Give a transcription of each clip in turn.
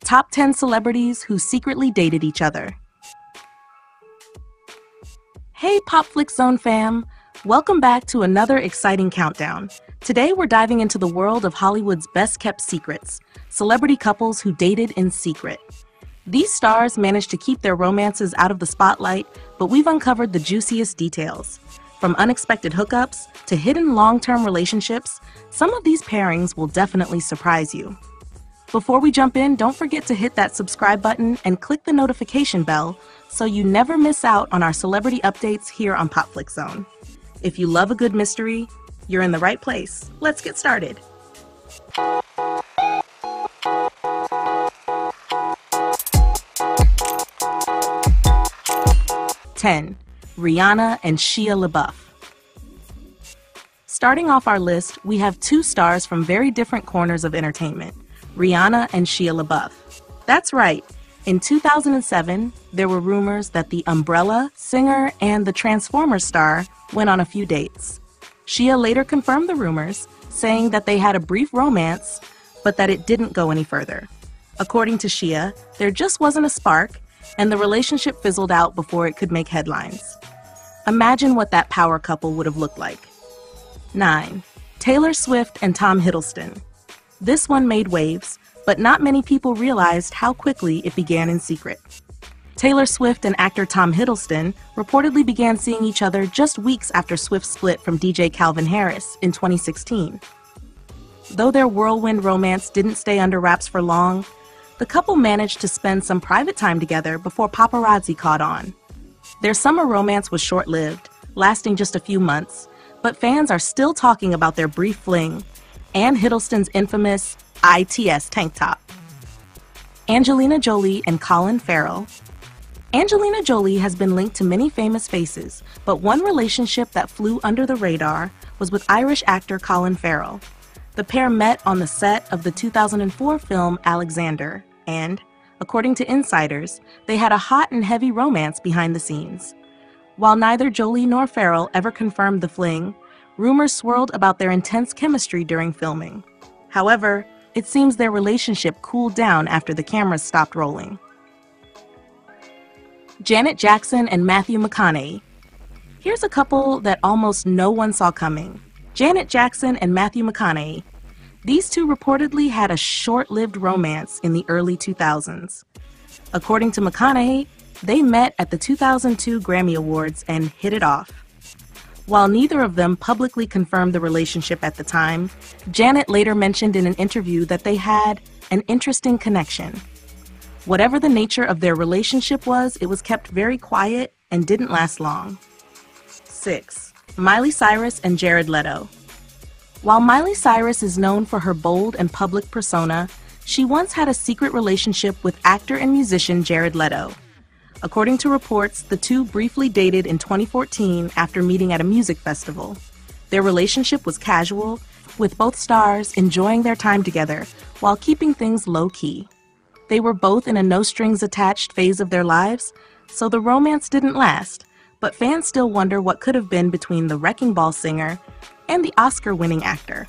Top 10 celebrities who secretly dated each other. Hey PopFlix Zone fam! Welcome back to another exciting countdown. Today we're diving into the world of Hollywood's best-kept secrets, celebrity couples who dated in secret. These stars managed to keep their romances out of the spotlight, but we've uncovered the juiciest details. From unexpected hookups to hidden long-term relationships, some of these pairings will definitely surprise you. Before we jump in, don't forget to hit that subscribe button and click the notification bell so you never miss out on our celebrity updates here on PopFlix Zone. If you love a good mystery, you're in the right place. Let's get started. 10. Rihanna and Shia LaBeouf. Starting off our list, we have two stars from very different corners of entertainment, Rihanna and Shia LaBeouf. That's right. In 2007, there were rumors that the Umbrella singer and the Transformers star went on a few dates. Shia later confirmed the rumors, saying that they had a brief romance, but that it didn't go any further. According to Shia, there just wasn't a spark, and the relationship fizzled out before it could make headlines. Imagine what that power couple would have looked like. 9. Taylor Swift and Tom Hiddleston. This one made waves, but not many people realized how quickly it began in secret. Taylor Swift and actor Tom Hiddleston reportedly began seeing each other just weeks after Swift split from DJ Calvin Harris in 2016. Though their whirlwind romance didn't stay under wraps for long, the couple managed to spend some private time together before paparazzi caught on. Their summer romance was short-lived, lasting just a few months, but fans are still talking about their brief fling and Hiddleston's infamous ITS tank top. Angelina Jolie and Colin Farrell. Angelina Jolie has been linked to many famous faces, but one relationship that flew under the radar was with Irish actor Colin Farrell. The pair met on the set of the 2004 film Alexander, and, according to insiders, they had a hot and heavy romance behind the scenes. While neither Jolie nor Farrell ever confirmed the fling, rumors swirled about their intense chemistry during filming. However, it seems their relationship cooled down after the cameras stopped rolling. Janet Jackson and Matthew McConaughey. Here's a couple that almost no one saw coming. Janet Jackson and Matthew McConaughey. These two reportedly had a short-lived romance in the early 2000s. According to McConaughey, they met at the 2002 Grammy Awards and hit it off. While neither of them publicly confirmed the relationship at the time, Janet later mentioned in an interview that they had an interesting connection. Whatever the nature of their relationship was, it was kept very quiet and didn't last long. 6. Miley Cyrus and Jared Leto. While Miley Cyrus is known for her bold and public persona, she once had a secret relationship with actor and musician Jared Leto. According to reports, the two briefly dated in 2014 after meeting at a music festival. Their relationship was casual, with both stars enjoying their time together while keeping things low-key. They were both in a no-strings-attached phase of their lives, so the romance didn't last, but fans still wonder what could have been between the Wrecking Ball singer and the Oscar-winning actor.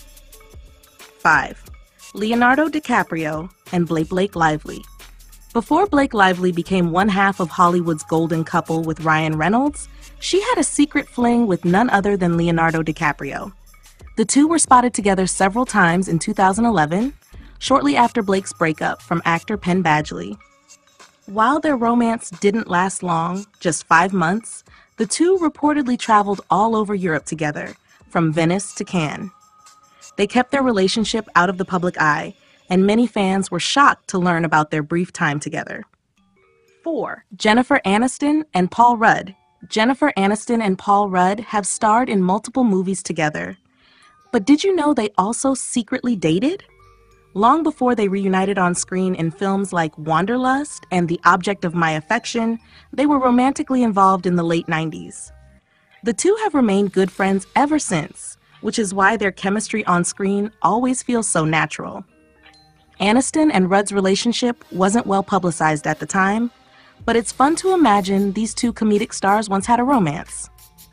5. Leonardo DiCaprio and Blake Lively. Before Blake Lively became one half of Hollywood's golden couple with Ryan Reynolds, she had a secret fling with none other than Leonardo DiCaprio. The two were spotted together several times in 2011, shortly after Blake's breakup from actor Penn Badgley. While their romance didn't last long, just 5 months, the two reportedly traveled all over Europe together, from Venice to Cannes. They kept their relationship out of the public eye, and many fans were shocked to learn about their brief time together. 4. Jennifer Aniston and Paul Rudd. Jennifer Aniston and Paul Rudd have starred in multiple movies together. But did you know they also secretly dated? Long before they reunited on screen in films like Wanderlust and The Object of My Affection, they were romantically involved in the late 90s. The two have remained good friends ever since, which is why their chemistry on screen always feels so natural. Aniston and Rudd's relationship wasn't well publicized at the time, but it's fun to imagine these two comedic stars once had a romance.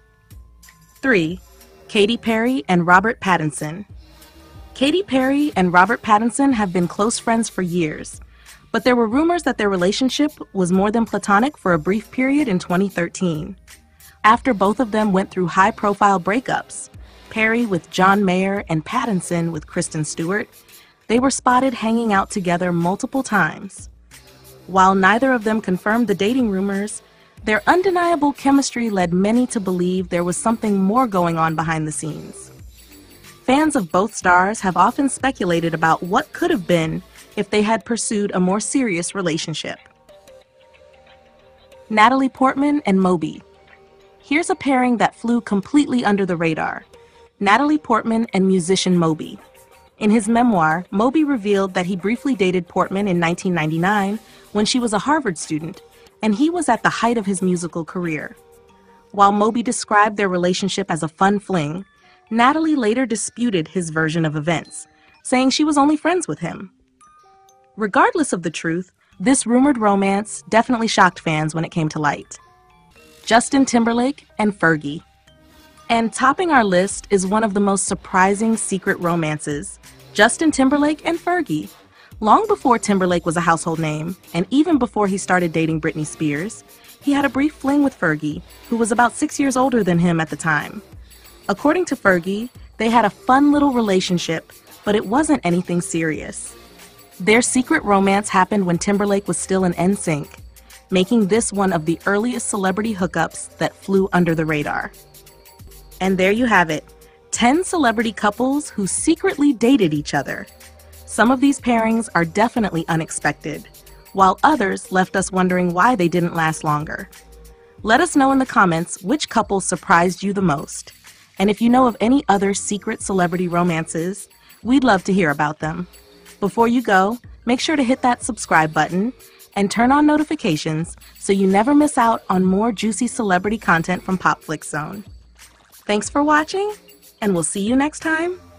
3. Katy Perry and Robert Pattinson. Katy Perry and Robert Pattinson have been close friends for years, But there were rumors that their relationship was more than platonic for a brief period in 2013. After both of them went through high-profile breakups, Perry with John Mayer and Pattinson with Kristen Stewart, they were spotted hanging out together multiple times. While neither of them confirmed the dating rumors, their undeniable chemistry led many to believe there was something more going on behind the scenes. Fans of both stars have often speculated about what could have been if they had pursued a more serious relationship. Natalie Portman and Moby. Here's a pairing that flew completely under the radar: Natalie Portman and musician Moby. In his memoir, Moby revealed that he briefly dated Portman in 1999 when she was a Harvard student, and he was at the height of his musical career. While Moby described their relationship as a fun fling, Natalie later disputed his version of events, saying she was only friends with him. Regardless of the truth, this rumored romance definitely shocked fans when it came to light. Justin Timberlake and Fergie. And topping our list is one of the most surprising secret romances: Justin Timberlake and Fergie. Long before Timberlake was a household name, and even before he started dating Britney Spears, he had a brief fling with Fergie, who was about 6 years older than him at the time. According to Fergie, they had a fun little relationship, but it wasn't anything serious. Their secret romance happened when Timberlake was still in NSYNC, making this one of the earliest celebrity hookups that flew under the radar. And there you have it, 10 celebrity couples who secretly dated each other. Some of these pairings are definitely unexpected, while others left us wondering why they didn't last longer. Let us know in the comments which couple surprised you the most. And if you know of any other secret celebrity romances, we'd love to hear about them. Before you go, make sure to hit that subscribe button and turn on notifications so you never miss out on more juicy celebrity content from PopFlix Zone. Thanks for watching, and we'll see you next time.